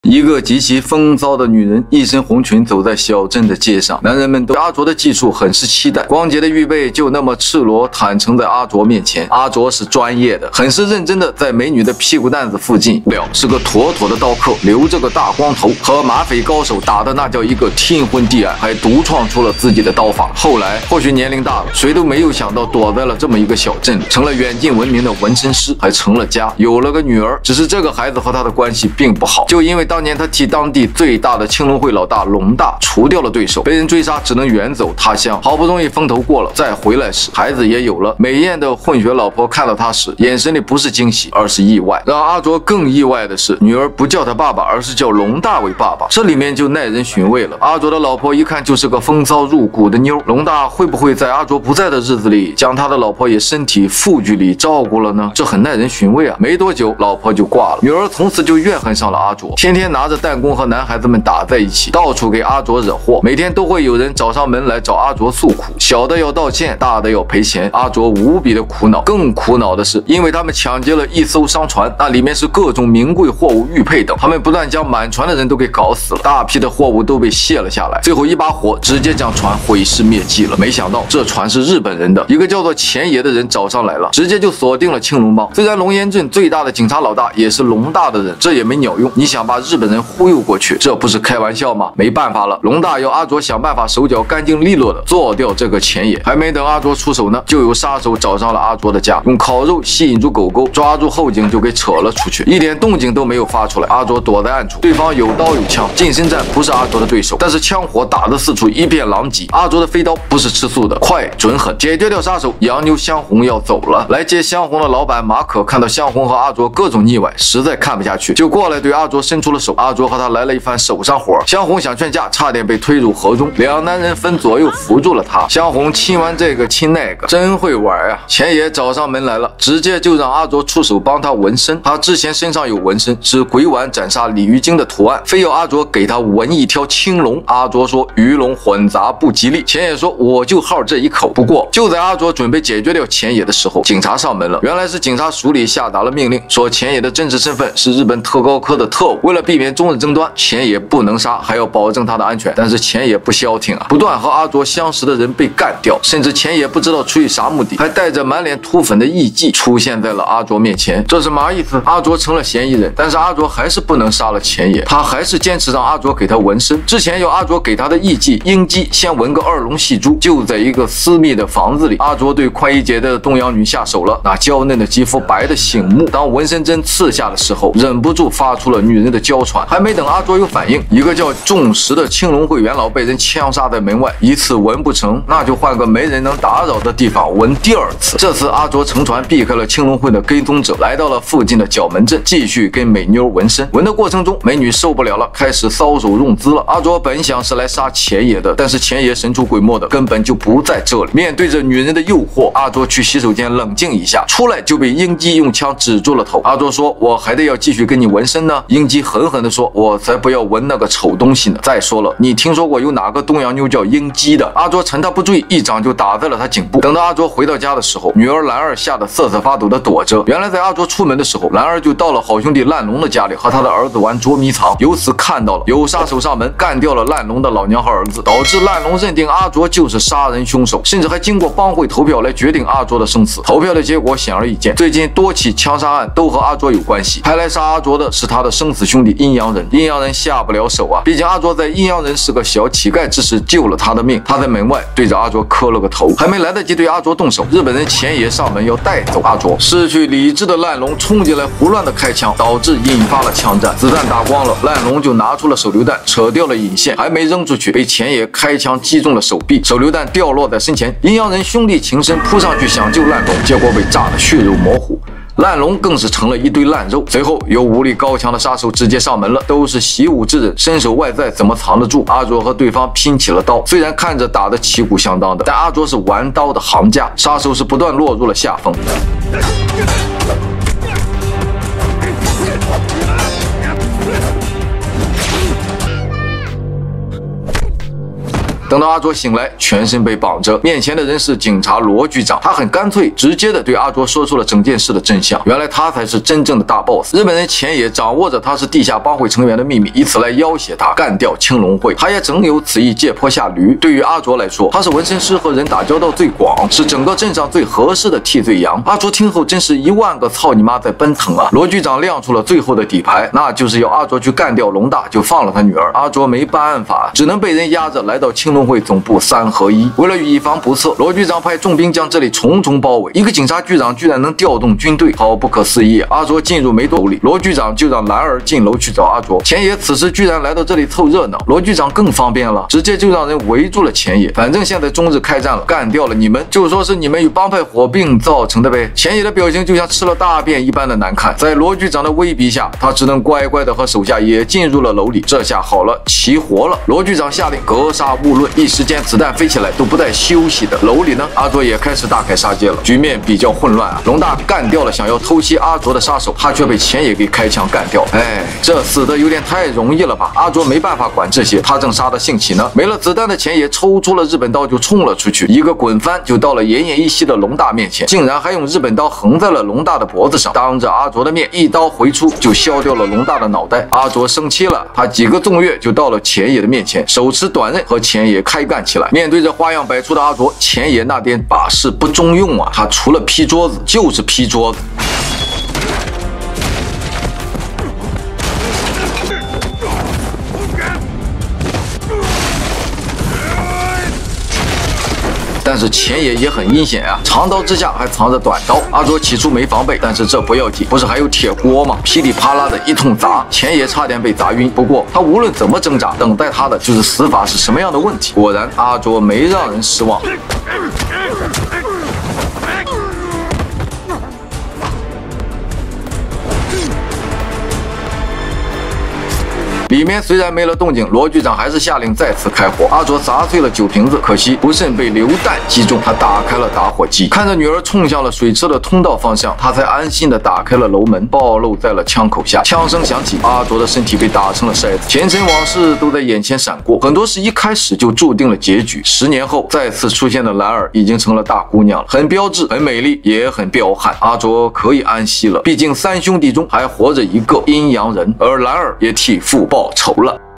一个极其风骚的女人，一身红裙走在小镇的街上，男人们对阿卓的技术很是期待。光洁的玉背就那么赤裸坦诚在阿卓面前，阿卓是专业的，很是认真的在美女的屁股蛋子附近，是个妥妥的刀客，留着个大光头，和马匪高手打的那叫一个天昏地暗，还独创出了自己的刀法。后来或许年龄大了，谁都没有想到躲在了这么一个小镇里，成了远近闻名的纹身师，还成了家，有了个女儿。只是这个孩子和他的关系并不好，就因为当年他替当地最大的青龙会老大龙大除掉了对手，被人追杀，只能远走他乡。好不容易风头过了，再回来时，孩子也有了。美艳的混血老婆看到他时，眼神里不是惊喜，而是意外。让阿卓更意外的是，女儿不叫他爸爸，而是叫龙大为爸爸，这里面就耐人寻味了。阿卓的老婆一看就是个风骚入骨的妞，龙大会不会在阿卓不在的日子里，将他的老婆也身体负距离照顾了呢？这很耐人寻味啊。没多久，老婆就挂了，女儿从此就怨恨上了阿卓，天天拿着弹弓和男孩子们打在一起，到处给阿卓惹祸。每天都会有人找上门来找阿卓诉苦，小的要道歉，大的要赔钱。阿卓无比的苦恼，更苦恼的是，因为他们抢劫了一艘商船，那里面是各种名贵货物、玉佩等，他们不但将满船的人都给搞死了，大批的货物都被卸了下来，最后一把火直接将船毁尸灭迹了。没想到这船是日本人的，一个叫做钱爷的人找上来了，直接就锁定了青龙帮。虽然龙岩镇最大的警察老大也是龙大的人，这也没鸟用。你想把日本人忽悠过去，这不是开玩笑吗？没办法了，龙大要阿卓想办法手脚干净利落的做掉这个钱爷。还没等阿卓出手呢，就有杀手找上了阿卓的家，用烤肉吸引住狗狗，抓住后颈就给扯了出去，一点动静都没有发出来。阿卓躲在暗处，对方有刀有枪，近身战不是阿卓的对手，但是枪火打得四处一片狼藉。阿卓的飞刀不是吃素的，快准狠。解决掉杀手，洋妞香红要走了。来接香红的老板马可看到香红和阿卓各种腻歪，实在看不下去，就过来对阿卓伸出了手。阿卓和他来了一番手上活，香红想劝架，差点被推入河中，两男人分左右扶住了他。香红亲完这个亲那个，真会玩啊！钱爷找上门来了，直接就让阿卓出手帮他纹身。他之前身上有纹身，是鬼丸斩杀鲤鱼精的图案，非要阿卓给他纹一条青龙。阿卓说鱼龙混杂不吉利，钱爷说我就好这一口。不过就在阿卓准备解决掉钱爷的时候，警察上门了。原来是警察署里下达了命令，说钱爷的真实身份是日本特高科的特务，为了避免中日争端，钱爷不能杀，还要保证他的安全。但是钱爷不消停啊，不断和阿卓相识的人被干掉，甚至钱爷不知道出于啥目的，还带着满脸涂粉的艺妓出现在了阿卓面前。这是嘛意思？阿卓成了嫌疑人，但是阿卓还是不能杀了钱爷，他还是坚持让阿卓给他纹身。之前要阿卓给他的艺妓英姬先纹个二龙戏珠，就在一个私密的房子里。阿卓对宽衣解带的东洋女下手了，那娇嫩的肌肤白的醒目，当纹身针刺下的时候，忍不住发出了女人的娇喘。还没等阿卓有反应，一个叫仲石的青龙会元老被人枪杀在门外，一次纹不成，那就换个没人能打扰的地方纹第二次。这次阿卓乘船避开了青龙会的跟踪者，来到了附近的角门镇，继续跟美妞纹身。纹的过程中，美女受不了了，开始搔首弄姿了。阿卓本想是来杀钱爷的，但是钱爷神出鬼没的，根本就不在这里。面对着女人的诱惑，阿卓去洗手间冷静一下，出来就被英姬用枪指住了头。阿卓说我还得要继续跟你纹身呢。英姬狠狠地说我才不要纹那个丑东西呢。再说了，你听说过有哪个东洋妞叫英姬的？阿卓趁他不注意，一掌就打在了他颈部。等到阿卓回到家的时候，女儿兰儿吓得瑟瑟发抖的躲着。原来在阿卓出门的时候，兰儿就到了好兄弟烂龙的家里，和他的儿子玩捉迷藏，由此看到了有杀手上门干掉了烂龙的老娘和儿子，导致烂龙认定阿卓就是杀人凶手，甚至还经过帮会投票来决定阿卓的生死。投票的结果显而易见，最近多起枪杀案都和阿卓有关系，派来杀阿卓的是他的生死兄弟阴阳人。阴阳人下不了手啊，毕竟阿卓在阴阳人是个小乞丐之时救了他的命。他在门外对着阿卓磕了个头，还没来得及对阿卓动手，日本人钱爷上门要带走阿卓。失去理智的烂龙冲进来胡乱的开枪，导致引发了枪战。子弹打光了，烂龙就拿出了手榴弹，扯掉了引线，还没扔出去，被钱爷开枪击中了手臂，手榴弹掉落在身前。阴阳人兄弟情深，扑上去想救烂龙，结果被炸得血肉模糊。烂龙更是成了一堆烂肉。随后有武力高强的杀手直接上门了，都是习武之人，身手外在怎么藏得住？阿卓和对方拼起了刀，虽然看着打得旗鼓相当的，但阿卓是玩刀的行家，杀手是不断落入了下风。 等到阿卓醒来，全身被绑着，面前的人是警察罗局长。他很干脆直接的对阿卓说出了整件事的真相。原来他才是真正的大 boss。日本人前野掌握着他是地下帮会成员的秘密，以此来要挟他，干掉青龙会。他也正有此意，借坡下驴。对于阿卓来说，他是纹身师和人打交道最广，是整个镇上最合适的替罪羊。阿卓听后真是10000个操你妈在奔腾啊！罗局长亮出了最后的底牌，那就是要阿卓去干掉龙大，就放了他女儿。阿卓没办法，只能被人压着来到青龙会总部3合1。为了以防不测，罗局长派重兵将这里重重包围。一个警察局长居然能调动军队，好不可思议！阿卓进入没多里，罗局长就让兰儿进楼去找阿卓。前野此时居然来到这里凑热闹，罗局长更方便了，直接就让人围住了前野。反正现在中日开战了，干掉了你们，就说是你们与帮派火并造成的呗。前野的表情就像吃了大便一般的难看，在罗局长的威逼下，他只能乖乖的和手下也进入了楼里。这下好了，齐活了！罗局长下令格杀勿论，一时间子弹飞起来都不带休息的。楼里呢，阿卓也开始大开杀戒了，局面比较混乱啊。龙大干掉了想要偷袭阿卓的杀手，他却被前野给开枪干掉。哎，这死的有点太容易了吧？阿卓没办法管这些，他正杀得兴起呢。没了子弹的前野抽出了日本刀就冲了出去，一个滚翻就到了奄奄一息的龙大面前，竟然还用日本刀横在了龙大的脖子上，当着阿卓的面一刀回出就削掉了龙大的脑袋。阿卓生气了，他几个纵跃就到了前野的面前，手持短刃和前野开干起来。面对着花样百出的阿卓，前野那点把式不中用啊，他除了劈桌子就是劈桌子。但是前野也很阴险啊，长刀之下还藏着短刀。阿卓起初没防备，但是这不要紧，不是还有铁锅吗？噼里啪啦的一通砸，前野差点被砸晕。不过他无论怎么挣扎，等待他的就是死法是什么样的问题。果然，阿卓没让人失望。里面虽然没了动静，罗局长还是下令再次开火。阿卓砸碎了酒瓶子，可惜不慎被榴弹击中，他打开了打火机，看着女儿冲向了水车的通道方向，他才安心的打开了楼门，暴露在了枪口下。枪声响起，阿卓的身体被打成了筛子，前尘往事都在眼前闪过，很多事一开始就注定了结局。10年后再次出现的兰儿已经成了大姑娘了，很标致，很美丽，也很彪悍。阿卓可以安息了，毕竟3兄弟中还活着一个阴阳人，而兰儿也替父报仇了。